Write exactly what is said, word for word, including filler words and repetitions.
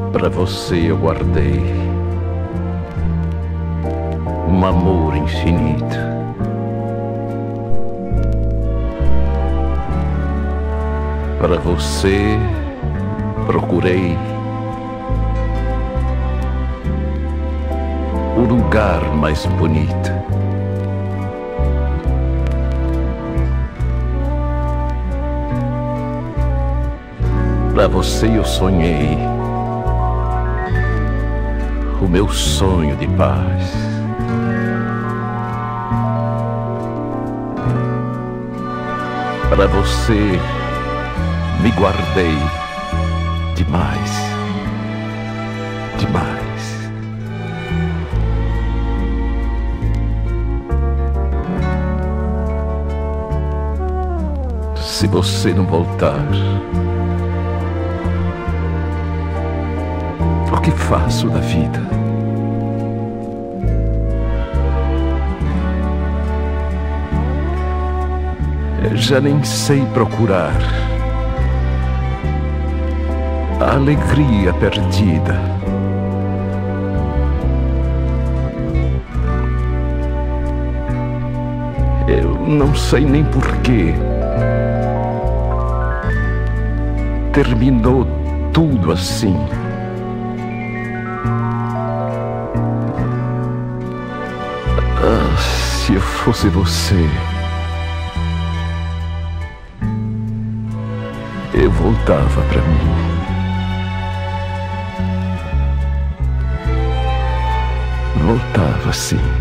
Para você eu guardei um amor infinito. Para você procurei o lugar mais bonito. Para você eu sonhei o meu sonho de paz. Para você me guardei demais, demais. Se você não voltar, o que faço da vida? Eu já nem sei procurar a alegria perdida. Eu não sei nem porquê terminou tudo assim. Ah, se eu fosse você, eu voltava pra mim. Voltava sim.